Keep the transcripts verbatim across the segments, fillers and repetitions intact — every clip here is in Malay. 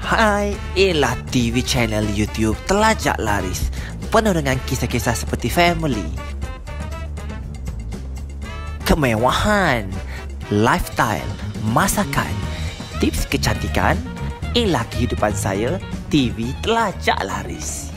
Hai, inilah T V channel YouTube Telajak Laris, penuh dengan kisah-kisah seperti family, kemewahan, lifestyle, masakan, tips kecantikan. Inilah kehidupan saya, T V Telajak Laris.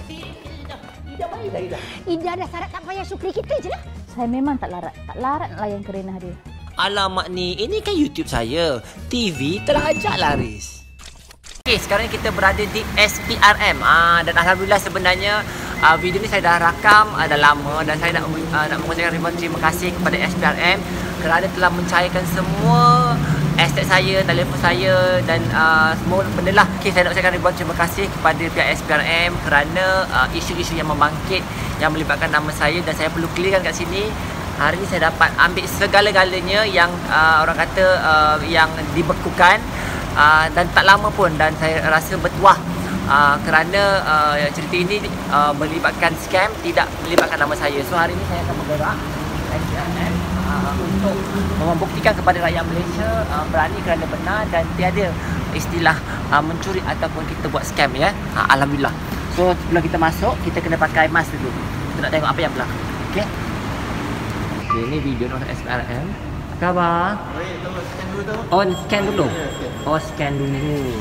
Ida dah syarat tak payah syukri kita je lah. Saya memang tak larat. Tak larat nak layan kerenah dia. Alamak ni, ini kan YouTube saya, T V Telajak Laris. Okay, sekarang kita berada di S P R M. Ah, dan Alhamdulillah sebenarnya uh, video ni saya dah rakam uh, dah lama. Dan saya nak, uh, nak mengucapkan ribuan terima kasih kepada S P R M kerana telah mencairkan semua aset saya, telefon saya dan uh, semua benda lah. Okay, saya nak ucapkan ribuan terima kasih kepada pihak S P R M kerana uh, isu-isu yang membangkit yang melibatkan nama saya. Dan saya perlu clearkan kat sini, hari ni saya dapat ambil segala-galanya yang uh, orang kata uh, yang dibekukan. Uh, dan tak lama pun, dan saya rasa bertuah uh, kerana uh, cerita ini uh, melibatkan scam, tidak melibatkan nama saya. So hari ini saya akan bergerak uh, untuk membuktikan kepada rakyat Malaysia uh, berani kerana benar dan tiada istilah uh, mencuri ataupun kita buat scam, ya. uh, Alhamdulillah. So sebelum kita masuk, kita kena pakai mask dulu. Kita nak tengok apa yang belakang. Okay, okay, ini video nombor S P R M. Khabar? Oh, scan dulu. Oh, scan dulu.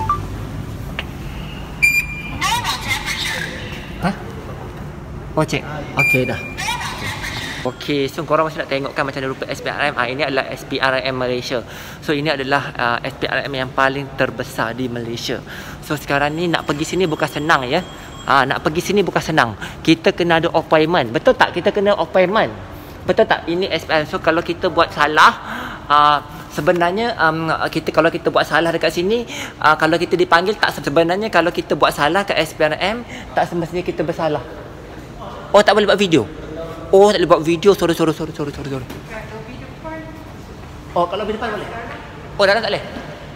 Hah? Oh, cek. Okey dah. Okey, so korang masih nak tengok kan macam mana rupa S P R M. Ah, ini adalah S P R M Malaysia. So ini adalah uh, S P R M yang paling terbesar di Malaysia. So sekarang ni nak pergi sini bukan senang, ya. Ah, nak pergi sini bukan senang. Kita kena ada appointment. Betul tak? Kita kena appointment. Betul tak? Ini S P R M. So kalau kita buat salah, uh, sebenarnya um, kita kalau kita buat salah dekat sini, uh, kalau kita dipanggil, tak sebenarnya kalau kita buat salah kat S P R M, tak semestinya kita bersalah. Oh, tak boleh buat video. Oh, tak boleh buat video. Sorry, sorry, sorry, sorry, sorry. sorry. Oh, kalau di depan boleh. Oh, dalam tak boleh.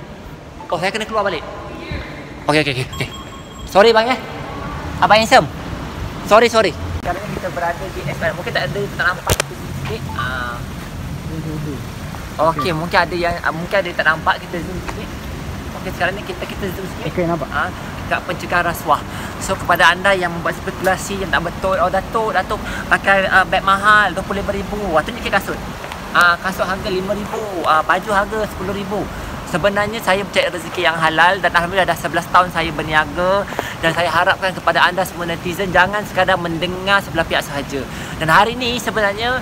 Oh, saya kena keluar balik. Okey, okey, okey. Okay. Sorry bang, ya. Abang handsome. Sorry, sorry. Sekarang ni kita berada di S P R M. Mungkin tak ada, tak nampak sikit. Ah. Okey, okay. Mungkin ada yang uh, mungkin ada yang tak nampak, kita zoom sikit. Okey, sekarang ni kita kita zoom sikit. Okey, nampak. Ah, dekat pencegahan rasuah. So kepada anda yang membuat spekulasi yang tak betul, oh Datuk, Datuk pakai uh, beg mahal dua puluh lima ribu. Wah, tunjuk kasut. Ah, kasut harga lima ribu, ah, baju harga sepuluh ribu. Sebenarnya saya mencari rezeki yang halal dan alhamdulillah dah sebelas tahun saya berniaga. Dan saya harapkan kepada anda semua netizen jangan sekadar mendengar sebelah pihak sahaja. Dan hari ini sebenarnya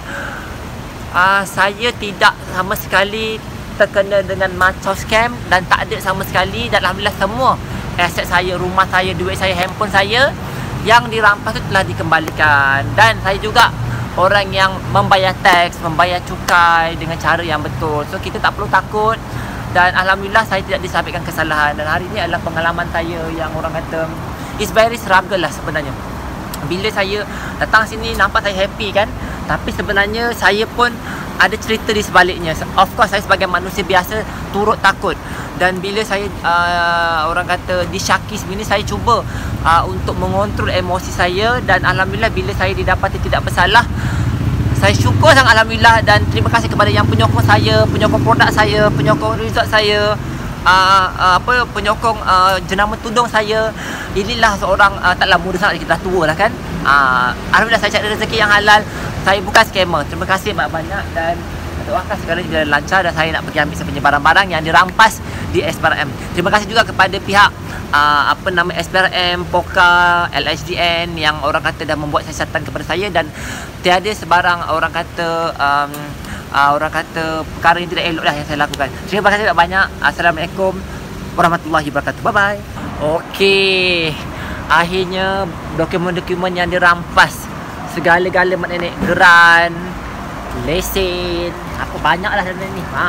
uh, saya tidak sama sekali terkena dengan macam scam dan tak ada sama sekali. Dan alhamdulillah semua aset saya, rumah saya, duit saya, handphone saya yang dirampas itu telah dikembalikan. Dan saya juga orang yang membayar teks, membayar cukai dengan cara yang betul. So kita tak perlu takut. Dan alhamdulillah saya tidak disabitkan kesalahan. Dan hari ini adalah pengalaman saya yang orang kata it's very struggle lah sebenarnya. Bila saya datang sini nampak saya happy kan, tapi sebenarnya saya pun ada cerita di sebaliknya. Of course saya sebagai manusia biasa turut takut. Dan bila saya uh, orang kata disyaki sebegini, saya cuba uh, untuk mengontrol emosi saya. Dan alhamdulillah bila saya didapati tidak bersalah, saya syukur sangat alhamdulillah. Dan terima kasih kepada yang penyokong saya, penyokong produk saya, penyokong result saya, uh, uh, apa penyokong uh, jenama tudung saya. Inilah seorang uh, taklah muda sangat, kita dah tua lah kan. uh, Alhamdulillah saya cari rezeki yang halal. Saya bukan scammer. Terima kasih banyak-banyak dan doakan segala juga lancar. Dan saya nak pergi ambil sebenarnya barang-barang yang dirampas di S P R M. Terima kasih juga kepada pihak uh, apa nama S P R M, Poka, L H D N yang orang kata dah membuat siasatan kepada saya. Dan tiada sebarang orang kata um, uh, orang kata perkara yang tidak elok lah yang saya lakukan. Terima kasih banyak. Assalamualaikum warahmatullahi wabarakatuh. Bye bye. Okey, akhirnya dokumen-dokumen yang dirampas, segala-gala mak nenek, geran, lesen, apa banyak lah dalam ni. Ha,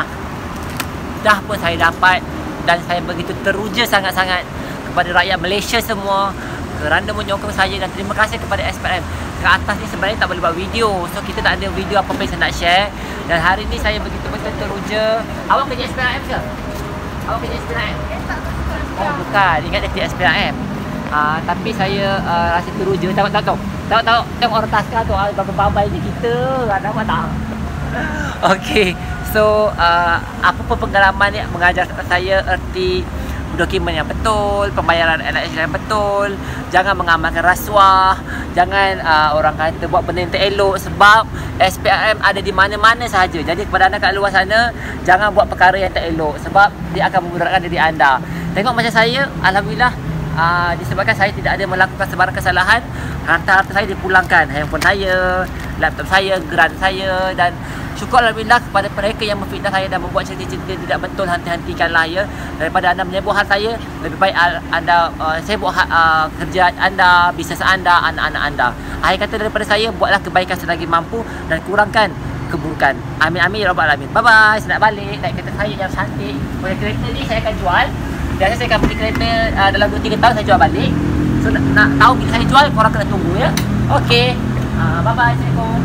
dah pun saya dapat. Dan saya begitu teruja sangat-sangat kepada rakyat Malaysia semua kerana menyokong saya. Dan terima kasih kepada S P R M. Ke atas ni sebenarnya tak boleh buat video, so kita tak ada video apa-apa yang saya nak share. Dan hari ni saya begitu-betul teruja. Awak kerja S P R M ke? Awak kerja S P R M? Oh bukan, ingat dia S P R M. Uh, tapi saya uh, rasa teruja. Tengok-tengok Tengok-tengok Tengok orang taskar tu, babai-babai ni kita. Nampak tak? Okey, so uh, apa pun pengalaman ni mengajar saya erti dokumen yang betul, pembayaran N H S yang betul, jangan mengamalkan rasuah, jangan uh, orang kata buat benda yang tak elok, sebab S P R M ada di mana-mana sahaja. Jadi kepada anda kat luar sana, jangan buat perkara yang tak elok sebab dia akan memudaratkan diri anda. Tengok macam saya, alhamdulillah, uh, disebabkan saya tidak ada melakukan sebarang kesalahan, harta-harta saya dipulangkan, handphone saya, laptop saya, geran saya, dan syukur alhamdulillah kepada mereka yang memfitnah saya dan membuat cerita-cerita tidak betul, henti-hentikanlah ya. Daripada anda menyebut hal saya, lebih baik anda uh, sibuk uh, kerja anda, bisnes anda, anak-anak anda. Akhir kata daripada saya, buatlah kebaikan selagi mampu dan kurangkan keburukan. Amin amin ya rabbal alamin. Bye bye. Saya nak balik naik kereta saya yang cantik. Oleh kereta ni saya akan jual. Biasa saya akan beli kereta uh, dalam dua tiga tahun saya jual balik. So nak, nak tahu bila saya jual, korang kena tunggu ya. Okey. Uh, bye bye. Assalamualaikum.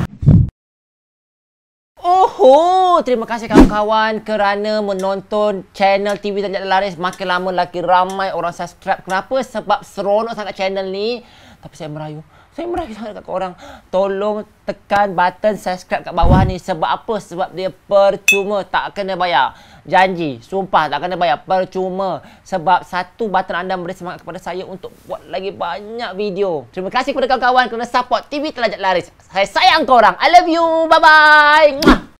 Oh, terima kasih kawan-kawan kerana menonton channel T V Tanjak Laris. Makin lama lagi ramai orang subscribe. Kenapa? Sebab seronok sangat channel ni. Tapi saya merayu. Saya merayu sangat kat korang. Tolong tekan button subscribe kat bawah ni. Sebab apa? Sebab dia percuma. Tak kena bayar. Janji. Sumpah tak kena bayar. Percuma. Sebab satu button anda memberi semangat kepada saya untuk buat lagi banyak video. Terima kasih kepada kawan-kawan kerana support T V Tanjak Laris. Saya sayang korang. I love you. Bye-bye.